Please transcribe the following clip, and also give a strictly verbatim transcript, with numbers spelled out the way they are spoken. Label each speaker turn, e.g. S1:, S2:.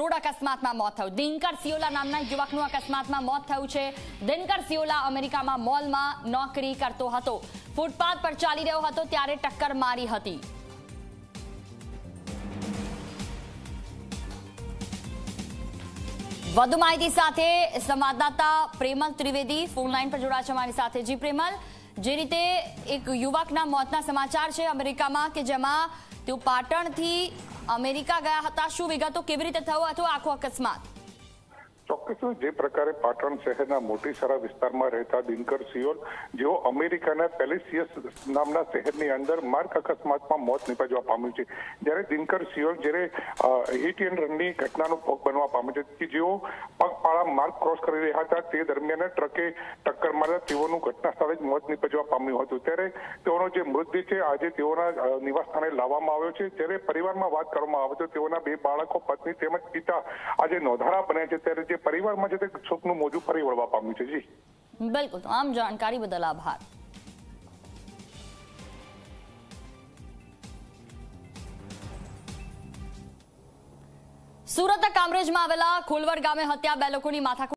S1: Road અકસ્માતમાં મોત થયું। દિનકર સિયોલા નામના યુવકનું અકસ્માતમાં મોત થયું છે। દિનકર સિયોલા અમેરિકામાં મોલમાં નોકરી કરતો હતો। ફૂટપાથ પર ચાલી રહ્યો હતો ત્યારે ટક્કર મારી હતી। વધુ માહિતી સાથે સંવાદદાતા પ્રેમલ ત્રિવેદી ફોન લાઈન પર જોડાયા છે અમારી સાથે। જી પ્રેમલ, જે રીતે એક યુવકના મોતના સમાચાર છે અમેરિકામાં કે જેમાં તેઓ પાટણથી અમેરિકા ગયા હતા, શું વિગતો, કેવી રીતે થયો હતો આખો અકસ્માત?
S2: ચોક્કસ જે પ્રકારે પાટણ શહેરના મોટીસરા વિસ્તારમાં રહેતા દિનકર સિયોલ જેઓ અમેરિકાના પેલેસિયસ નામના શહેરની અંદર માર્ગ અકસ્માતમાં મોત નિપજવા પામ્યું છે। જ્યારે દિનકર સિયોલ જ્યારે હિટ એન્ડ રનની ઘટનાનો ભોગ બનવા પામ્યો છે કે જેઓ પગપાળા માર્ગ ક્રોસ કરી રહ્યા હતા તે દરમિયાન ટ્રકે ટક્કર મારતા તેઓનું ઘટના સ્થળે જ મોત નિપજવા પામ્યું હતું। ત્યારે તેઓનો જે મૃતદેહ છે આજે તેઓના નિવાસ સ્થાને લાવવામાં આવ્યો છે। જ્યારે પરિવારમાં વાત કરવામાં આવે તો તેઓના બે બાળકો, પત્ની તેમજ પિતા આજે નોંધારા બન્યા છે। ત્યારે પરિવારમાં જે શોકનું મોજું ફરી વળવા પામ્યું છે। જી
S1: બિલકુલ, તમામ જાણકારી બદલ આભાર। સુરતના કામરેજમાં આવેલા ખોલવડ ગામે હત્યા, બે લોકોની માથાકૂટ